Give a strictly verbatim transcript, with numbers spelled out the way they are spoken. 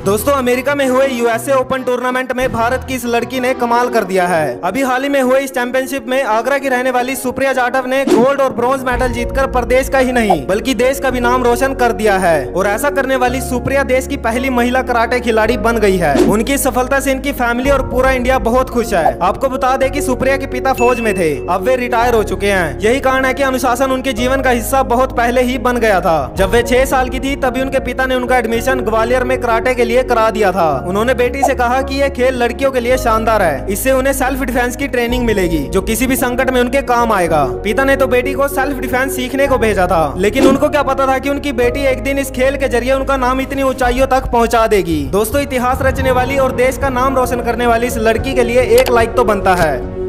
दोस्तों अमेरिका में हुए यूएसए ओपन टूर्नामेंट में भारत की इस लड़की ने कमाल कर दिया है। अभी हाल ही में हुए इस चैंपियनशिप में आगरा की रहने वाली सुप्रिया जाटव ने गोल्ड और ब्रॉन्ज मेडल जीतकर प्रदेश का ही नहीं बल्कि देश का भी नाम रोशन कर दिया है। और ऐसा करने वाली सुप्रिया देश की पहली महिला कराटे खिलाड़ी बन गई है। उनकी सफलता से इनकी फैमिली और पूरा इंडिया बहुत खुश है। आपको बता दें कि सुप्रिया के पिता फौज में थे, अब वे रिटायर हो चुके हैं। यही कारण है कि अनुशासन उनके जीवन का हिस्सा बहुत पहले ही बन गया था। जब वे छह साल की थी तभी उनके पिता ने उनका एडमिशन ग्वालियर में कराटे के लिए करा दिया था। उन्होंने बेटी से कहा कि यह खेल लड़कियों के लिए शानदार है, इससे उन्हें सेल्फ डिफेंस की ट्रेनिंग मिलेगी जो किसी भी संकट में उनके काम आएगा। पिता ने तो बेटी को सेल्फ डिफेंस सीखने को भेजा था, लेकिन उनको क्या पता था कि उनकी बेटी एक दिन इस खेल के जरिए उनका नाम इतनी ऊंचाइयों तक पहुंचा देगी। दोस्तों इतिहास रचने वाली और देश का नाम रोशन करने वाली इस लड़की के लिए एक लाइक तो बनता है।